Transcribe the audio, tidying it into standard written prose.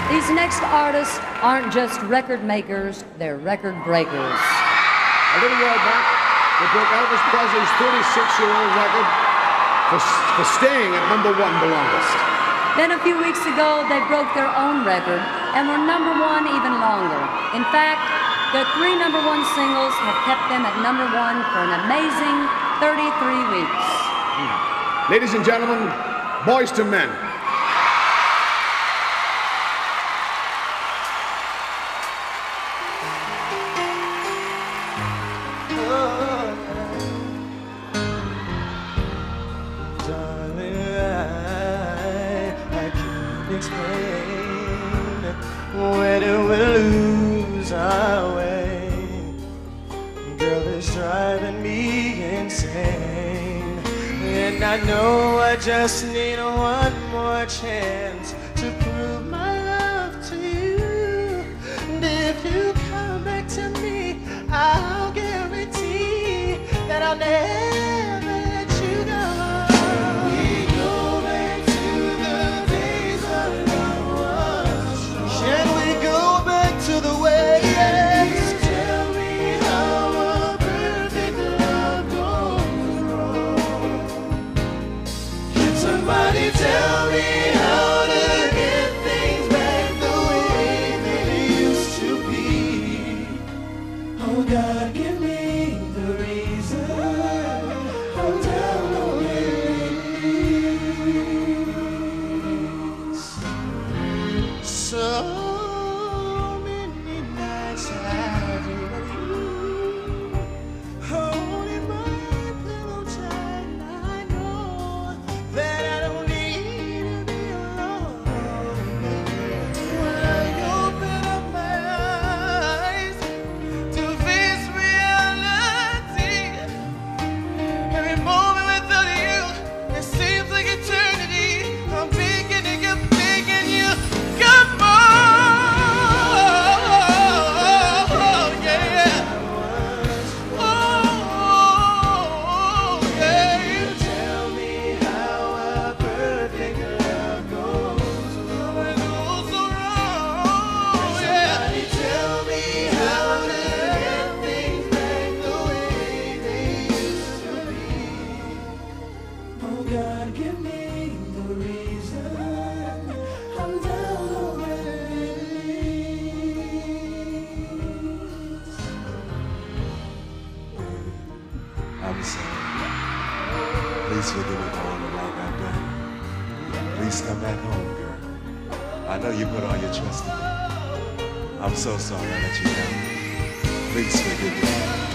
These next artists aren't just record makers, they're record breakers. A little while back, they broke Elvis Presley's 36-year-old record for staying at #1 the longest. Then a few weeks ago, they broke their own record and were #1 even longer. In fact, their 3 #1 singles have kept them at #1 for an amazing 33 weeks. Ladies and gentlemen, Boyz II Men. Explain when it will lose our way. Girl, it's driving me insane, and I know I just need one more chance to prove my love to you. And if you come back to me, I'll guarantee that I'll never let you go. Tell me how to get things back the way they used to be. Oh God, give me the reason I'm down on my knees. So many nights I've dreamed of you, holding my pillow tight. I know that I don't God, give me the reason I'm down on my knees. I'm sorry. Please forgive me for all the wrong I've done. Please come back home, girl. I know you put all your trust in me. I'm so sorry I let you down. Please forgive me.